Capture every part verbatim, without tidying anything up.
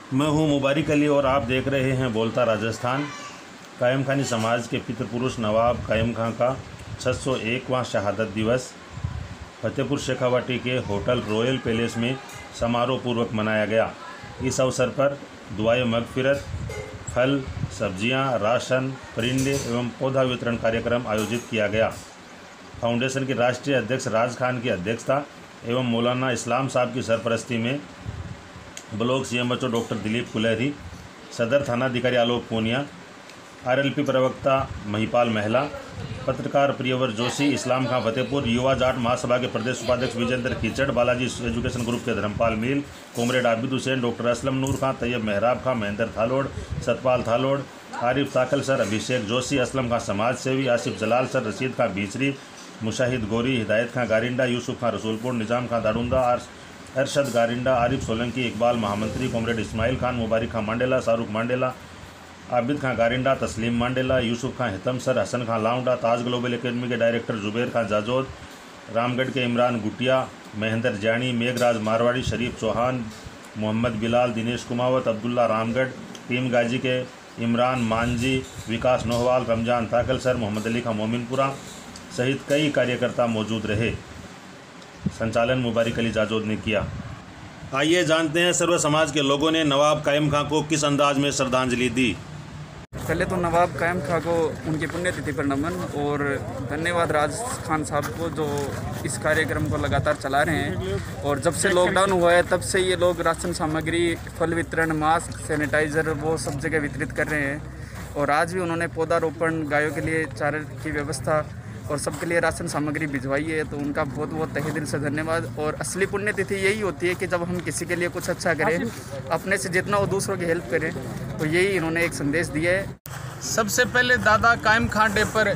मैं हूं मुबारिक अली और आप देख रहे हैं बोलता राजस्थान। कायम खानी समाज के पितृपुरुष नवाब कायम खां का छः सौ एकवां शहादत दिवस फतेहपुर शेखावाटी के होटल रॉयल पैलेस में समारोह पूर्वक मनाया गया। इस अवसर पर दुआए मगफिरत, फल, सब्जियां, राशन, परिंदे एवं पौधा वितरण कार्यक्रम आयोजित किया गया। फाउंडेशन के राष्ट्रीय अध्यक्ष राज खान की अध्यक्षता एवं मौलाना इस्लाम साहब की सरपरस्ती में block CMHO doctor Dilip Kulhari, सदर थानाधिकारी आलोक पूनिया, आरएलपी प्रवक्ता महिपाल महला, पत्रकार प्रियवर जोशी, इस्लाम खां फतेहपुर, युवा जाट महासभा के प्रदेश उपाध्यक्ष विजेंद्र कीचड़, बालाजी एजुकेशन ग्रुप के Dharmpal Meel, comrade Abid Hussain, doctor Aslam Noor Khan, Taiyab Mehrab Khan, Mahendra Thalod, Satpal Thalod, Arif Takal sir, Abhishek Joshi, Aslam Khan समाज सेवी, आसिफ जलाल सर, रशीद खां बीसरी, मुशाहिद गोरी, हिदायत खां गारिंडा, यूसुफ खां रसूलपुर, निज़ाम खां दारुंदा, अरशद गारिंडा, आरिफ सोलंकी, इकबाल महामंत्री, comrade Ismail Khan, Mubarik Khan Mandela, Shahrukh Mandela, Abid Khan Garinda, Taslim Mandela, Yusuf Khan Hitam sir, Hasan Khan Launda, Taj global academy के डायरेक्टर जुबैर खां जाजोद, रामगढ़ के इमरान गुटिया, महेंद्र जानी, मेघराज मारवाड़ी, शरीफ चौहान, मोहम्मद बिलाल, दिनेश कुमावत, अब्दुल्ला रामगढ़, टीम गाजी के इमरान मांझी, विकास नोहवाल, रमजान ताकल सर, मोहम्मद अली खां मोमिनपुरा सहित कई कार्यकर्ता मौजूद रहे। संचालन मुबारिक अली जाजोद ने किया। आइए जानते हैं सर्व समाज के लोगों ने नवाब कायम खां को किस अंदाज में श्रद्धांजलि दी। पहले तो नवाब कायम खां को उनकी पुण्यतिथि पर नमन और धन्यवाद राज खान साहब को जो इस कार्यक्रम को लगातार चला रहे हैं। और जब से लॉकडाउन हुआ है तब से ये लोग राशन सामग्री, फल वितरण, मास्क, सैनिटाइज़र वो सब जगह वितरित कर रहे हैं। और आज भी उन्होंने पौधारोपण, गायों के लिए चारे की व्यवस्था और सबके लिए राशन सामग्री भिजवाई है, तो उनका बहुत बहुत तहे दिल से धन्यवाद। और असली पुण्यतिथि यही होती है कि जब हम किसी के लिए कुछ अच्छा करें, अपने से जितना वो दूसरों की हेल्प करें, तो यही इन्होंने एक संदेश दिया है। सबसे पहले दादा कायम खां डे पर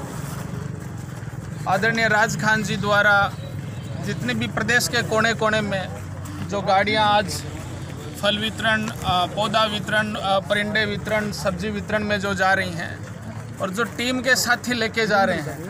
आदरणीय राज खान जी द्वारा जितने भी प्रदेश के कोने कोने में जो गाड़ियां आज फल वितरण, पौधा वितरण, परिंदे वितरण, सब्जी वितरण में जो जा रही हैं और जो टीम के साथी लेके जा रहे हैं,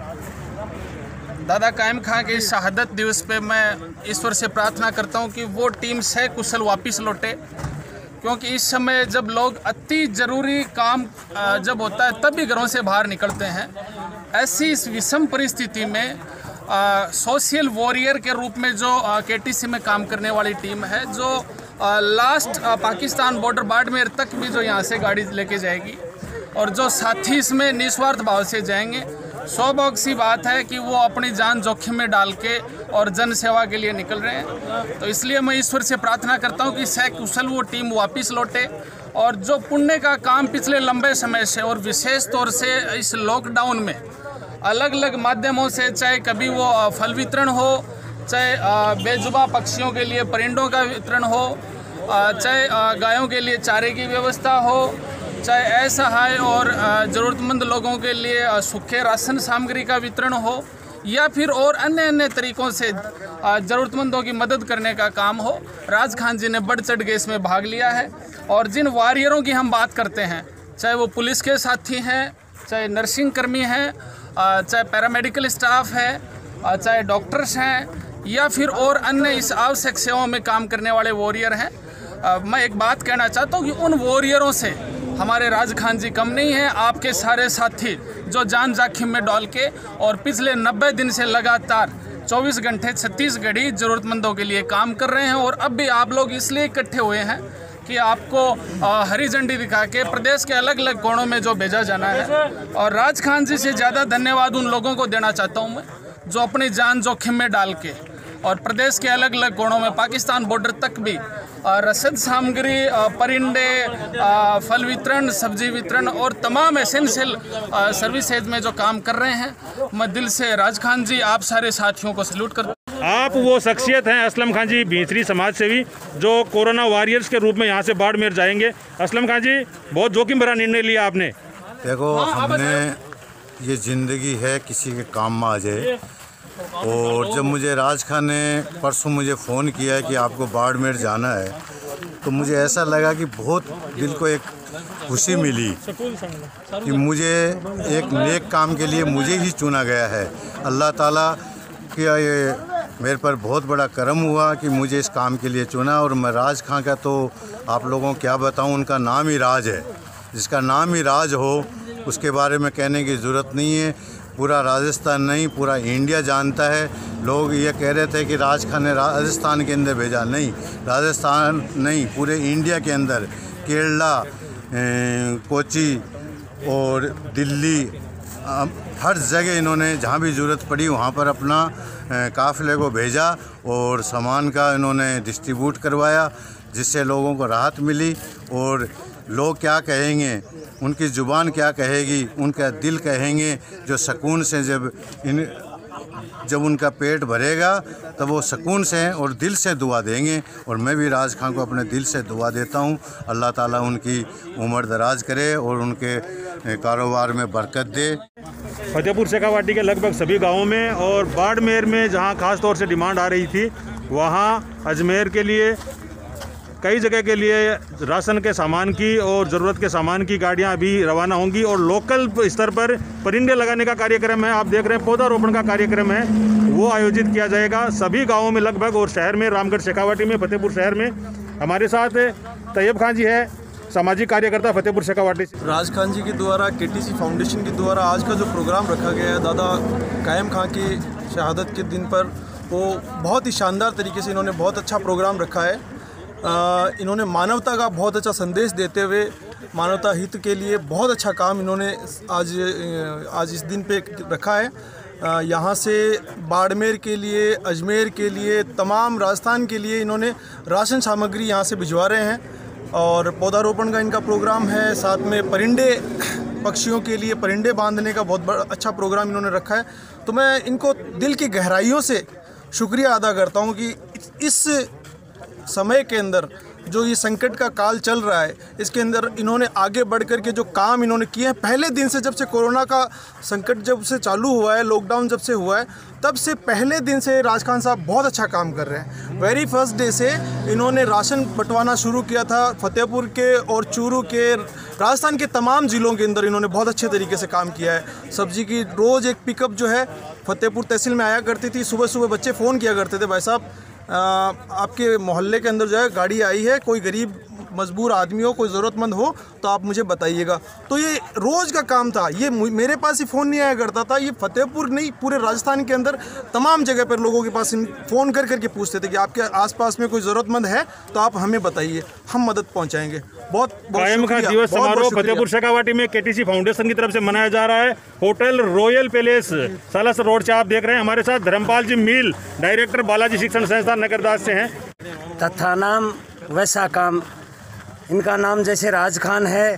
दादा कायम खां के इस शहादत दिवस पे मैं ईश्वर से प्रार्थना करता हूं कि वो टीम से कुशल वापस लौटे। क्योंकि इस समय जब लोग अति ज़रूरी काम जब होता है तब भी घरों से बाहर निकलते हैं, ऐसी इस विषम परिस्थिति में आ, सोशल वॉरियर के रूप में जो केटीसी में काम करने वाली टीम है, जो आ, लास्ट आ, पाकिस्तान बॉर्डर बाड़मेर तक भी जो यहाँ से गाड़ी लेके जाएगी और जो साथी इसमें निस्वार्थ भाव से जाएंगे, सौभाग्य सी बात है कि वो अपनी जान जोखिम में डाल के और जन सेवा के लिए निकल रहे हैं। तो इसलिए मैं ईश्वर से प्रार्थना करता हूँ कि सकुशल वो टीम वापस लौटे और जो पुण्य का काम पिछले लंबे समय से और विशेष तौर से इस लॉकडाउन में अलग अलग माध्यमों से, चाहे कभी वो फल वितरण हो, चाहे बेजुबा पक्षियों के लिए परिंदों का वितरण हो, चाहे गायों के लिए चारे की व्यवस्था हो, चाहे असहाय और ज़रूरतमंद लोगों के लिए सूखे राशन सामग्री का वितरण हो, या फिर और अन्य अन्य तरीक़ों से ज़रूरतमंदों की मदद करने का काम हो, राज खान जी ने बढ़ चढ़ के इसमें भाग लिया है। और जिन वॉरियरों की हम बात करते हैं, चाहे वो पुलिस के साथी हैं, चाहे नर्सिंग कर्मी हैं, चाहे पैरामेडिकल स्टाफ है, चाहे डॉक्टर्स हैं, या फिर और अन्य इस आवश्यक सेवाओं में काम करने वाले वॉरियर हैं, मैं एक बात कहना चाहता हूँ कि उन वॉरियरों से हमारे राज खान जी कम नहीं हैं। आपके सारे साथी जो जान जोखिम में डाल के और पिछले नब्बे दिन से लगातार चौबीस घंटे छत्तीस घड़ी ज़रूरतमंदों के लिए काम कर रहे हैं। और अब भी आप लोग इसलिए इकट्ठे हुए हैं कि आपको हरी झंडी दिखा के प्रदेश के अलग अलग कोणों में जो भेजा जाना है। और राज खान जी से ज़्यादा धन्यवाद उन लोगों को देना चाहता हूँ मैं, जो अपनी जान जोखिम में डाल के और प्रदेश के अलग अलग कोणों में पाकिस्तान बॉर्डर तक भी रसद सामग्री, परिंदे, फल वितरण, सब्जी वितरण और तमाम एसेंशियल सर्विसेज में जो काम कर रहे हैं। मैं दिल से राज खान जी, आप सारे साथियों को सैल्यूट करता हूं। आप वो शख्सियत हैं असलम खान जी भींसरी समाज सेवी, जो कोरोना वॉरियर्स के रूप में यहाँ से बाड़मेर जाएंगे। असलम खान जी, बहुत जोखिम भरा निर्णय लिया आपने। देखो, हमने ये ज़िंदगी है किसी के काम में आ जाए। और जब मुझे राज खान ने परसों मुझे फ़ोन किया कि आपको बाड़मेर जाना है, तो मुझे ऐसा लगा कि बहुत दिल को एक खुशी मिली कि मुझे एक नेक काम के लिए मुझे ही चुना गया है। अल्लाह ताला का ये मेरे पर बहुत बड़ा करम हुआ कि मुझे इस काम के लिए चुना। और मैं राज खान का तो आप लोगों को क्या बताऊं, उनका नाम ही राज है। जिसका नाम ही राज हो उसके बारे में कहने की ज़रूरत नहीं है। पूरा राजस्थान नहीं, पूरा इंडिया जानता है। लोग ये कह रहे थे कि राज खान ने राजस्थान के अंदर भेजा, नहीं, राजस्थान नहीं, पूरे इंडिया के अंदर केरला, कोची और दिल्ली, हर जगह इन्होंने जहाँ भी ज़रूरत पड़ी वहाँ पर अपना काफ़िले को भेजा और सामान का इन्होंने डिस्ट्रीब्यूट करवाया, जिससे लोगों को राहत मिली। और लोग क्या कहेंगे, उनकी ज़ुबान क्या कहेगी, उनका दिल कहेंगे, जो सुकून से जब इन जब उनका पेट भरेगा तब वो सुकून से और दिल से दुआ देंगे। और मैं भी राज खान को अपने दिल से दुआ देता हूँ, अल्लाह ताला उनकी उम्र दराज करे और उनके कारोबार में बरकत दे। फतेहपुर शेखावाटी के लगभग सभी गांवों में और बाड़मेर में जहां खास तौर से डिमांड आ रही थी, वहां अजमेर के लिए कई जगह के लिए राशन के सामान की और ज़रूरत के सामान की गाड़ियां अभी रवाना होंगी। और लोकल स्तर पर परिंदे लगाने का कार्यक्रम है, आप देख रहे हैं पौधारोपण का कार्यक्रम है, वो आयोजित किया जाएगा सभी गाँवों में लगभग। और शहर में रामगढ़ शेखावाटी में, फतेहपुर शहर में हमारे साथ तैयब खान जी है, सामाजिक कार्यकर्ता फतेहपुर शेखावाटी। राज खान जी के द्वारा केटीसी फाउंडेशन के द्वारा आज का जो प्रोग्राम रखा गया है दादा कायम खां की शहादत के दिन पर, वो बहुत ही शानदार तरीके से इन्होंने बहुत अच्छा प्रोग्राम रखा है। आ, इन्होंने मानवता का बहुत अच्छा संदेश देते हुए मानवता हित के लिए बहुत अच्छा काम इन्होंने आज आज इस दिन पे रखा है। यहाँ से बाड़मेर के लिए, अजमेर के लिए, तमाम राजस्थान के लिए इन्होंने राशन सामग्री यहाँ से भिजवा रहे हैं। और पौधारोपण का इनका प्रोग्राम है, साथ में परिंदे पक्षियों के लिए परिंदे बांधने का बहुत बड़ा अच्छा प्रोग्राम इन्होंने रखा है। तो मैं इनको दिल की गहराइयों से शुक्रिया अदा करता हूँ कि इस समय के अंदर जो ये संकट का काल चल रहा है, इसके अंदर इन्होंने आगे बढ़ कर के जो काम इन्होंने किए हैं, पहले दिन से, जब से कोरोना का संकट जब से चालू हुआ है, लॉकडाउन जब से हुआ है, तब से पहले दिन से राज खान साहब बहुत अच्छा काम कर रहे हैं। वेरी फर्स्ट डे से इन्होंने राशन बंटवाना शुरू किया था फतेहपुर के और चूरू के, राजस्थान के तमाम ज़िलों के अंदर इन्होंने बहुत अच्छे तरीके से काम किया है। सब्जी की रोज़ एक पिकअप जो है फतेहपुर तहसील में आया करती थी। सुबह सुबह बच्चे फ़ोन किया करते थे, भाई साहब आ, आपके मोहल्ले के अंदर जो है गाड़ी आई है, कोई गरीब मजबूर आदमी हो, कोई ज़रूरतमंद हो तो आप मुझे बताइएगा। तो ये रोज़ का काम था, ये मेरे पास ही फ़ोन नहीं आया करता था, ये फतेहपुर नहीं पूरे राजस्थान के अंदर तमाम जगह पर लोगों के पास फ़ोन कर करके पूछते थे कि आपके आसपास में कोई ज़रूरतमंद है तो आप हमें बताइए, हम मदद पहुँचाएँगे। बहुत कायम खां दिवस समारोह फतेहपुर शेखावाटी में केटीसी फाउंडेशन की तरफ से मनाया जा रहा है। Hotel royal palace Salasar road से आप देख रहे हैं। हमारे साथ धर्मपाल जी मील, डायरेक्टर बालाजी शिक्षण संस्थान नगरदास से हैं। तथा नाम वैसा काम, इनका नाम जैसे राज खान है,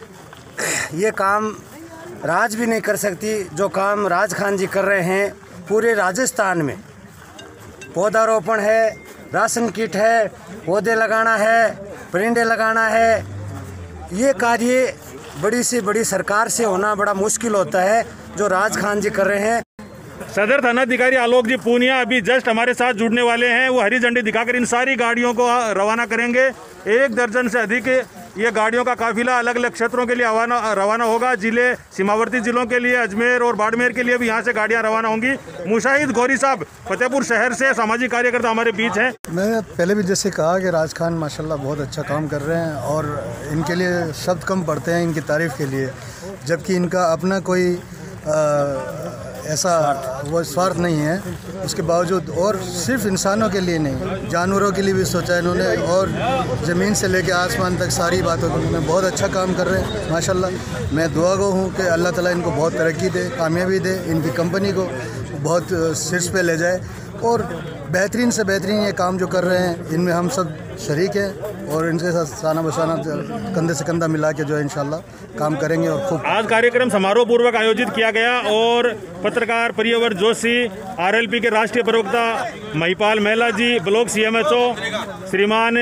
ये काम राज भी नहीं कर सकती जो काम राज खान जी कर रहे हैं पूरे राजस्थान में। पौधारोपण है, राशन किट है, पौधे लगाना है, परिंदे लगाना है, ये कार्य बड़ी से बड़ी सरकार से होना बड़ा मुश्किल होता है, जो राज खान जी कर रहे हैं। सदर थानाधिकारी आलोक जी पूनिया अभी जस्ट हमारे साथ जुड़ने वाले हैं। वो हरी झंडी दिखाकर इन सारी गाड़ियों को रवाना करेंगे। एक दर्जन से अधिक ये गाड़ियों का काफिला अलग अलग क्षेत्रों के लिए रवाना रवाना होगा। जिले सीमावर्ती जिलों के लिए, अजमेर और बाड़मेर के लिए भी यहाँ से गाड़ियाँ रवाना होंगी। मुशाहिद गौरी साहब फतेहपुर शहर से सामाजिक कार्यकर्ता हमारे बीच हैं। मैं पहले भी जैसे कहा कि राज खान माशाल्लाह बहुत अच्छा काम कर रहे हैं और इनके लिए शब्द कम पड़ते हैं इनकी तारीफ़ के लिए, जबकि इनका अपना कोई आ, ऐसा वो स्वार्थ नहीं है। उसके बावजूद और सिर्फ इंसानों के लिए नहीं, जानवरों के लिए भी सोचा इन्होंने, और ज़मीन से लेकर आसमान तक सारी बातों को उन्होंने बहुत अच्छा काम कर रहे हैं माशाल्लाह। मैं दुआ गो हूँ कि अल्लाह ताला इनको बहुत तरक्की दे, कामयाबी दे, इनकी कंपनी को बहुत शीर्ष पे ले जाए और बेहतरीन से बेहतरीन ये काम जो कर रहे हैं इनमें हम सब शरीक हैं और इनके साथ साना बसाना कंधे से कंधा मिला के जो है इंशाल्लाह काम करेंगे। और खूब आज कार्यक्रम समारोह पूर्वक आयोजित किया गया और पत्रकार प्रियव्रत जोशी, आरएलपी के राष्ट्रीय प्रवक्ता Mahipal Mehla ji, block CMHO Shriman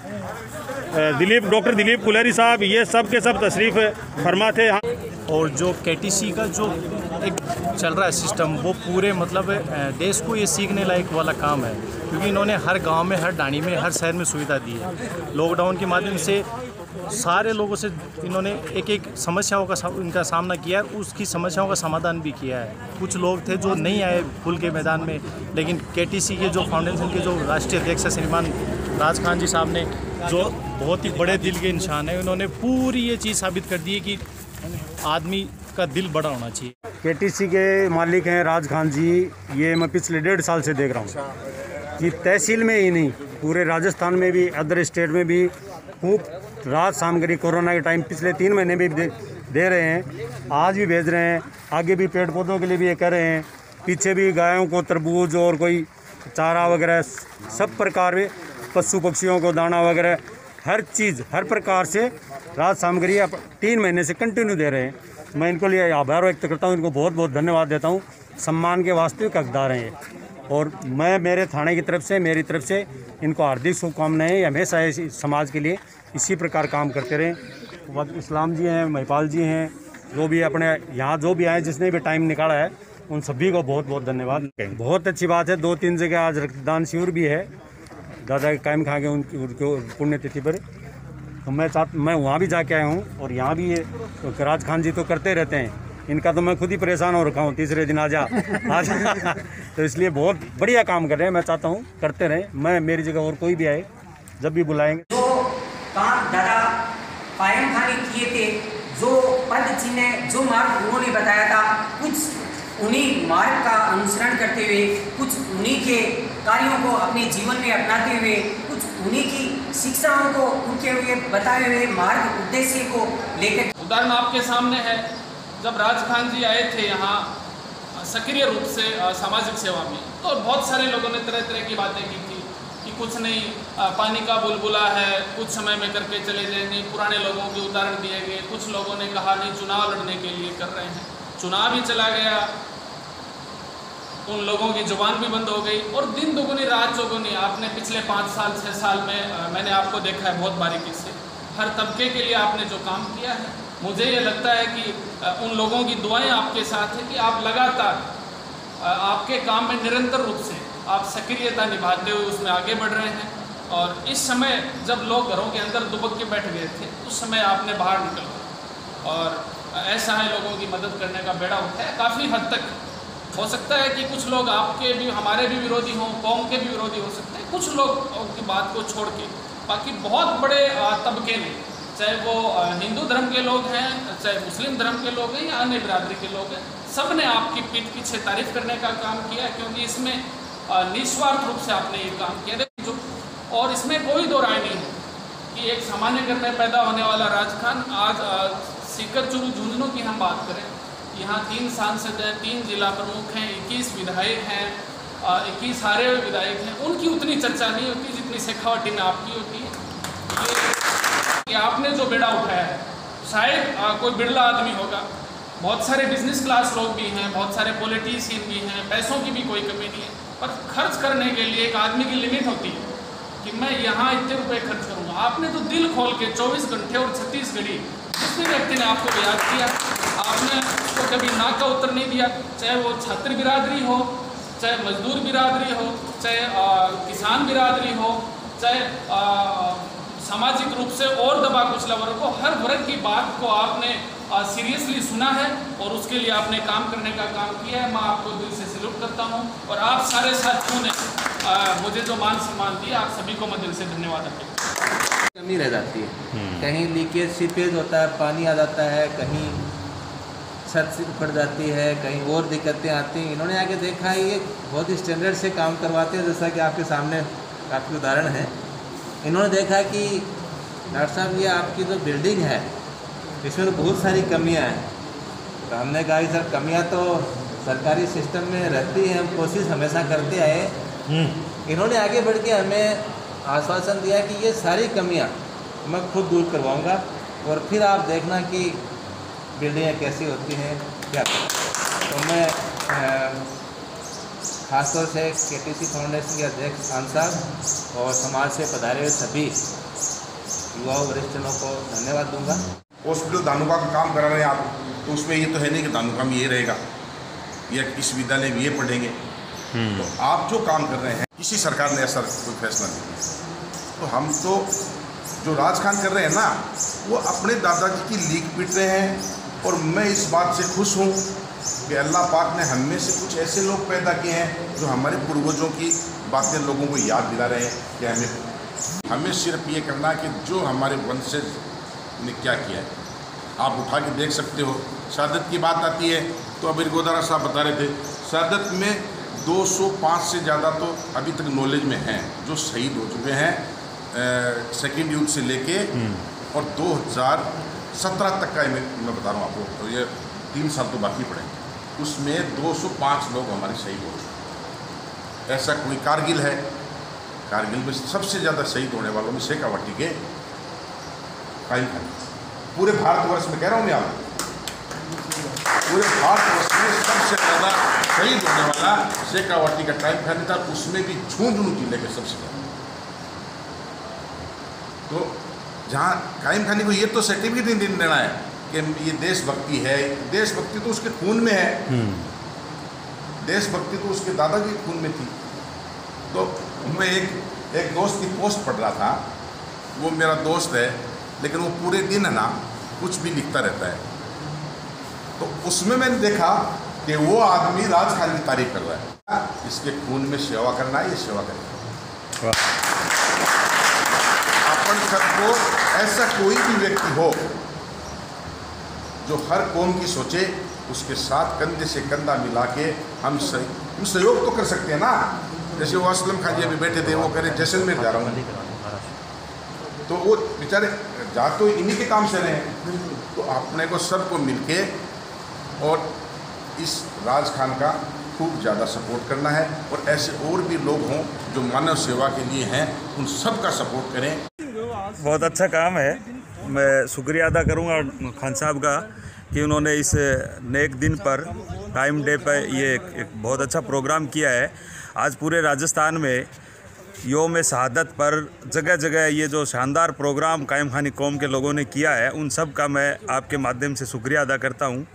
Dilip doctor Dilip Kulhari साहब, ये सब के सब तशरीफ़ फरमा थे। और जो केटीसी का जो एक चल रहा है सिस्टम, वो पूरे मतलब देश को ये सीखने लायक वाला काम है, क्योंकि इन्होंने हर गांव में, हर डाणी में, हर शहर में सुविधा दी है। लॉकडाउन के माध्यम से सारे लोगों से इन्होंने एक एक समस्याओं का इनका सामना किया है, उसकी समस्याओं का समाधान भी किया है। कुछ लोग थे जो नहीं आए खुल के मैदान में, लेकिन केटीसी के जो फाउंडेशन के जो राष्ट्रीय अध्यक्ष श्रीमान राज खान जी साहब ने जो बहुत ही बड़े दिल के इंसान है, उन्होंने पूरी ये चीज़ साबित कर दी है कि आदमी का दिल बड़ा होना चाहिए। केटीसी के मालिक हैं राज खान जी। ये मैं पिछले डेढ़ साल से देख रहा हूँ कि तहसील में ही नहीं, पूरे राजस्थान में भी, अदर स्टेट में भी खूब रात सामग्री कोरोना के टाइम पिछले तीन महीने भी दे, दे रहे हैं, आज भी भेज रहे हैं, आगे भी पेड़ पौधों के लिए भी ये कर रहे हैं। पीछे भी गायों को तरबूज और कोई चारा वगैरह सब प्रकार में, पशु पक्षियों को दाना वगैरह हर चीज़ हर प्रकार से राहत सामग्री अब तीन महीने से कंटिन्यू दे रहे हैं। मैं इनको लिए आभार व्यक्त करता हूँ, इनको बहुत बहुत धन्यवाद देता हूँ। सम्मान के वास्तविक हकदार हैं ये, और मैं मेरे थाने की तरफ से, मेरी तरफ से इनको हार्दिक शुभकामनाएं। हमेशा इसी समाज के लिए इसी प्रकार काम करते रहें। वक्त इस्लाम जी हैं, महिपाल जी हैं, जो भी अपने यहाँ जो भी आए, जिसने भी टाइम निकाला है, उन सभी को बहुत बहुत धन्यवाद। बहुत अच्छी बात है, दो तीन जगह आज रक्तदान शिविर भी है दादा कायम खां के उनकी पुण्यतिथि पर। तो मैं चाह मैं वहाँ भी जाके आया हूँ, और यहाँ भी ये तो राज खान जी तो करते रहते हैं, इनका तो मैं खुद ही परेशान हो रखा हूँ, तीसरे दिन आ जा आज तो इसलिए बहुत बढ़िया काम कर रहे हैं। मैं चाहता हूँ करते रहें, मैं मेरी जगह और कोई भी आए जब भी बुलाएंगे। जो काम दादा कायम खां ने किए थे, जो पद चिन्ह, जो मार्ग उन्होंने बताया था, कुछ उन्हीं मार्ग का अनुसरण करते हुए, कुछ उन्हीं के कार्यों को अपने जीवन में अपनाते हुए, कुछ उन्हीं की शिक्षाओं को उनके हुए बताए हुए मार्ग उद्देश्य को लेकर। उदाहरण आपके सामने है, जब राज खान जी आए थे यहाँ सक्रिय रूप से सामाजिक सेवा में, तो बहुत सारे लोगों ने तरह तरह की बातें की थी कि कुछ नहीं, पानी का बुलबुला है, कुछ समय में करके चले जाएंगे। पुराने लोगों के उदाहरण दिए गए। कुछ लोगों ने कहा नहीं, चुनाव लड़ने के लिए कर रहे हैं। चुनाव ही चला गया, उन लोगों की जुबान भी बंद हो गई, और दिन दोगुनी रात चौगुनी। आपने पिछले पाँच साल छः साल में मैंने आपको देखा है बहुत बारीकी से, हर तबके के लिए आपने जो काम किया है, मुझे ये लगता है कि उन लोगों की दुआएं आपके साथ है कि आप लगातार आपके काम में निरंतर रूप से आप सक्रियता निभाते हुए उसमें आगे बढ़ रहे हैं। और इस समय जब लोग घरों के अंदर दुबक के बैठ गए थे, उस समय आपने बाहर निकल गए और ऐसा है लोगों की मदद करने का बेड़ा उठाया। काफ़ी हद तक हो सकता है कि कुछ लोग आपके भी, हमारे भी विरोधी हों, कौम के भी विरोधी हो सकते हैं, कुछ लोग की बात को छोड़ के बाकी बहुत बड़े तबके ने, चाहे वो हिंदू धर्म के लोग हैं, चाहे मुस्लिम धर्म के लोग हैं, या अन्य बिरादरी के लोग हैं, सब ने आपकी पीठ पीछे तारीफ करने का काम किया, क्योंकि इसमें निस्वार्थ रूप से आपने ये काम किया। जो और इसमें कोई दो राय नहीं है कि एक सामान्य घर में पैदा होने वाला राज खान आज सीकर चुरू झुंझुनू की हम बात करें, यहाँ तीन सांसद हैं, तीन जिला प्रमुख हैं, इक्कीस विधायक हैं, इक्कीस हारे हुए विधायक हैं, उनकी उतनी चर्चा नहीं होती जितनी शेखावटी में आपकी होती है। कि आपने जो बेड़ा उठाया है, शायद आ, कोई बिरला आदमी होगा, बहुत सारे बिजनेस क्लास लोग भी हैं, बहुत सारे पॉलिटिशियन भी हैं, पैसों की भी कोई कमी नहीं है, पर खर्च करने के लिए एक आदमी की लिमिट होती है कि मैं यहाँ इतने रुपए खर्च करूँगा। आपने तो दिल खोल के चौबीस घंटे और छत्तीस घड़ी जिस भी व्यक्ति ने आपको याद किया, आपने उसको कभी नाक का उत्तर नहीं दिया, चाहे वो छात्र बिरादरी हो, चाहे मजदूर बिरादरी हो, चाहे आ, किसान बिरादरी हो, चाहे सामाजिक रूप से और दबा कुचला वर्ग को, हर वर्ग की बात को आपने सीरियसली सुना है और उसके लिए आपने काम करने का काम किया है। मैं आपको दिल से सैल्यूट करता हूं, और आप सारे साथियों ने आ, मुझे जो मान सम्मान दिया, आप सभी को मैं दिल से धन्यवाद देता हूं। कमी रह जाती है, कहीं लीकेज सीपेज होता है, पानी आ जाता है, कहीं छत से पड़ जाती है, कहीं और दिक्कतें आती हैं। इन्होंने आके देखा है, ये बहुत ही स्टैंडर्ड से काम करवाते हैं, जैसा कि आपके सामने काफ़ी उदाहरण है। इन्होंने देखा कि डॉक्टर साहब ये आपकी जो बिल्डिंग है इसमें तो बहुत सारी कमियां हैं, तो हमने कहा कि सर कमियां तो सरकारी सिस्टम में रहती हैं, हम कोशिश हमेशा करते आए। इन्होंने आगे बढ़ के हमें आश्वासन दिया कि ये सारी कमियां मैं खुद दूर करवाऊंगा, और फिर आप देखना कि बिल्डिंगें कैसी होती हैं क्या। तो मैं खासतौर से केटीसी फाउंडेशन के अध्यक्ष खान साहब और समाज से पधारे हुए सभी युवा वरिष्ठजनों को धन्यवाद दूंगा। हॉस्पिटल धानुका का काम करा रहे हैं आप, तो उसमें ये तो है नहीं कि धानुका में ये रहेगा या इस विद्यालय में ये पढ़ेंगे। तो आप जो काम कर रहे हैं, किसी सरकार ने ऐसा कोई फैसला नहीं किया। तो हम तो जो राज खान कर रहे हैं ना, वो अपने दादाजी की लीक पीट रहे हैं, और मैं इस बात से खुश हूँ कि अल्लाह पाक ने हम में से कुछ ऐसे लोग पैदा किए हैं जो हमारे पूर्वजों की बातें लोगों को याद दिला रहे हैं कि हमें हमें सिर्फ ये करना है कि जो हमारे वंशज ने क्या किया है आप उठा के देख सकते हो। शहादत की बात आती है तो अभी गोदारा साहब बता रहे थे, शहादत में दो सौ पाँच से ज़्यादा तो अभी तक नॉलेज में हैं जो शहीद हो चुके हैं सेकेंड युद्ध से लेके, और दो हज़ार सत्रह तक का मैं, मैं बता रहा हूँ आपको, तो ये तीन साल तो बाकी पड़े, उसमें दो सौ पाँच लोग हमारे शहीद हो चुके। ऐसा कोई कारगिल है, कारगिल में सबसे ज़्यादा शहीद होने वालों में शेखावाटी के कायम खान, पूरे भारतवर्ष में कह रहा हूँ मैं आपको, पूरे भारतवर्ष में सबसे ज़्यादा शहीद होने वाला शेखावाटी का टाइम खान था, उसमें भी झुंझुनू जिले के सबसे ज़्यादा। तो जहाँ कायम खानी को ये तो सर्टिफिकेट नहीं देना है कि ये देशभक्ति है, देशभक्ति तो उसके खून में है, देशभक्ति तो उसके दादा के खून में थी। तो मैं एक एक दोस्त की पोस्ट पढ़ रहा था, वो मेरा दोस्त है लेकिन वो पूरे दिन है ना कुछ भी लिखता रहता है, तो उसमें मैंने देखा कि वो आदमी राज खान की तारीफ कर रहा है, इसके खून में सेवा करना है, ये सेवा करना है। अपन सबको ऐसा कोई भी व्यक्ति हो जो हर कौम की सोचे, उसके साथ कंधे से कंधा मिला के हम हम सहयोग तो कर सकते हैं ना। जैसे वो असलम खान जी अभी बैठे थे, वो कह रहे जैसलमेर जा रहा हूँ, तो वो बेचारे जा तो इन्हीं के काम से रहे हैं। तो अपने को सबको मिलके और इस राज खान का खूब ज़्यादा सपोर्ट करना है, और ऐसे और भी लोग हों जो मानव सेवा के लिए हैं, उन सब का सपोर्ट करें। बहुत अच्छा काम है, मैं शुक्रिया अदा करूंगा खान साहब का कि उन्होंने इस नेक दिन पर टाइम डे पर ये एक, एक बहुत अच्छा प्रोग्राम किया है। आज पूरे राजस्थान में योम शहादत पर जगह जगह ये जो शानदार प्रोग्राम कायम खानी कौम के लोगों ने किया है, उन सब का मैं आपके माध्यम से शुक्रिया अदा करता हूँ।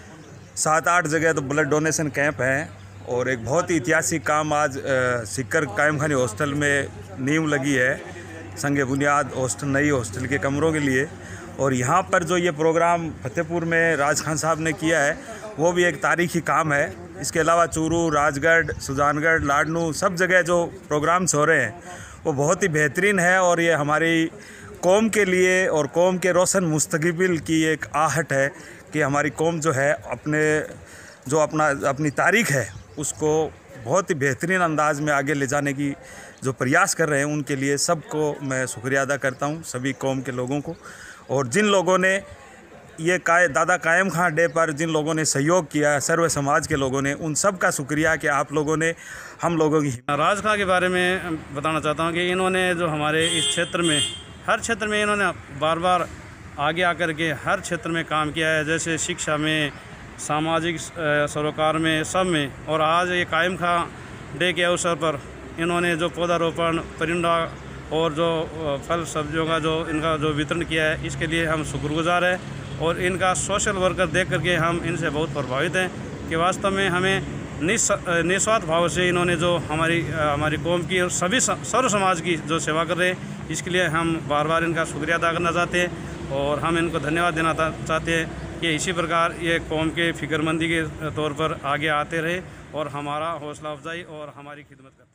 सात आठ जगह तो ब्लड डोनेशन कैंप हैं, और एक बहुत ही ऐतिहासिक काम आज सिक्कर कायम खानी हॉस्टल में नींव लगी है, संग बुनियाद हॉस्टल, नई हॉस्टल के कमरों के लिए। और यहाँ पर जो ये प्रोग्राम फतेहपुर में राज खान साहब ने किया है, वो भी एक तारीखी काम है। इसके अलावा चूरू, राजगढ़, सुजानगढ़, लाडनू सब जगह जो प्रोग्राम्स हो रहे हैं वो बहुत ही बेहतरीन है, और ये हमारी कौम के लिए और कौम के रोशन मुस्तकबिल की एक आहट है कि हमारी कौम जो है अपने जो अपना अपनी तारीख़ है उसको बहुत ही बेहतरीन अंदाज में आगे ले जाने की जो प्रयास कर रहे हैं, उनके लिए सबको मैं शुक्रिया अदा करता हूं, सभी कौम के लोगों को। और जिन लोगों ने ये काय दादा कायम खान डे पर जिन लोगों ने सहयोग किया, सर्व समाज के लोगों ने, उन सब का शुक्रिया कि आप लोगों ने हम लोगों की। राज खान के बारे में बताना चाहता हूँ कि इन्होंने जो हमारे इस क्षेत्र में, हर क्षेत्र में इन्होंने बार बार आगे आकर के हर क्षेत्र में काम किया है, जैसे शिक्षा में, सामाजिक सरोकार में, सब में। और आज ये कायम खान डे के अवसर पर इन्होंने जो पौधारोपण, परिंदा और जो फल सब्जियों का जो इनका जो वितरण किया है, इसके लिए हम शुक्रगुजार हैं। और इनका सोशल वर्कर देख करके हम इनसे बहुत प्रभावित हैं कि वास्तव में हमें निस्वार्थ भाव से इन्होंने जो हमारी हमारी कौम की और सभी सर्व समाज की जो सेवा कर रहे हैं, इसके लिए हम बार बार इनका शुक्रिया अदा करना चाहते हैं, और हम इनको धन्यवाद देना चाहते हैं कि इसी प्रकार ये कौम के फ़िक्रमंदी के तौर पर आगे आते रहे और हमारा हौसला अफजाई और हमारी खिदमत करते हैं।